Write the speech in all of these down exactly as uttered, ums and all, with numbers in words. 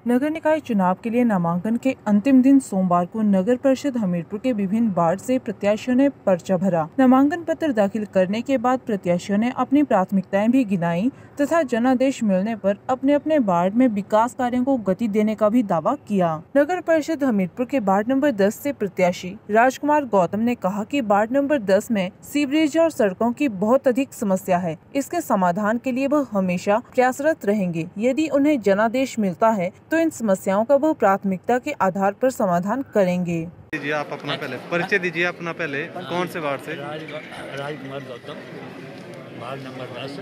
नगर निकाय चुनाव के लिए नामांकन के अंतिम दिन सोमवार को नगर परिषद हमीरपुर के विभिन्न वार्ड से प्रत्याशियों ने पर्चा भरा। नामांकन पत्र दाखिल करने के बाद प्रत्याशियों ने अपनी प्राथमिकताएं भी गिनाई तथा जनादेश मिलने पर अपने अपने वार्ड में विकास कार्यों को गति देने का भी दावा किया। नगर परिषद हमीरपुर के वार्ड नंबर दस से प्रत्याशी राजकुमार गौतम ने कहा कि वार्ड नंबर दस में सीवरेज और सड़कों की बहुत अधिक समस्या है। इसके समाधान के लिए वह हमेशा प्रयासरत रहेंगे। यदि उन्हें जनादेश मिलता है तो इन समस्याओं का वो प्राथमिकता के आधार पर समाधान करेंगे। दीजिए आप अपना पहले परिचय दीजिए अपना पहले कौन से वार्ड से? राज राजकुमार गौतम, वार्ड नंबर दस,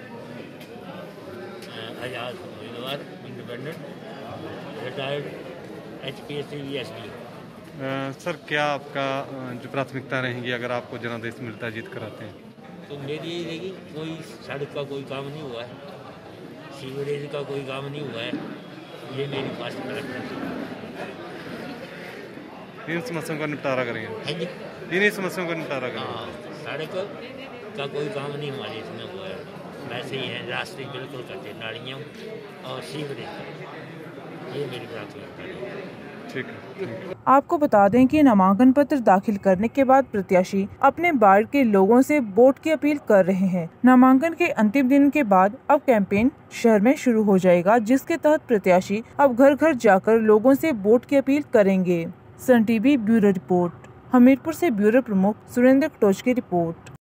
आजाद उम्मीदवार, independent, retired H P S C B S D. Sir क्या आपका जो प्राथमिकता रहेंगी अगर आपको जनादेश मिलता है, जीत कराते हैं? तो मेरी यही रहेगी, कोई सड़क का कोई काम नहीं हुआ है, सीवरेज का कोई काम नहीं हुआ है, ये मेरी फर्स्ट प्राथमिकता। इन समस्याओं का निपटारा करेंगे? है जी, इन्हीं समस्याओं का निपटारा करेंगे। हाँ, सड़क का कोई काम नहीं हमारे इसमें हुआ है, वैसे ही है, रास्ते बिल्कुल कच्चे, नालियाँ और सीवरेज, ये मेरी प्राथमिकता है। ठीक है। आपको बता दें कि नामांकन पत्र दाखिल करने के बाद प्रत्याशी अपने वार्ड के लोगों से वोट की अपील कर रहे हैं। नामांकन के अंतिम दिन के बाद अब कैंपेन शहर में शुरू हो जाएगा, जिसके तहत प्रत्याशी अब घर घर जाकर लोगों से वोट की अपील करेंगे। Sun TV bureau report. Hamirpur से ब्यूरो प्रमुख सुरेंद्र कटोच की रिपोर्ट।